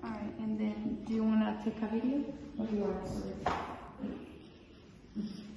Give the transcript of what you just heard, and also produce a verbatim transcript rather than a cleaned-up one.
Alright, and then do you want to take a video? What do you want to do?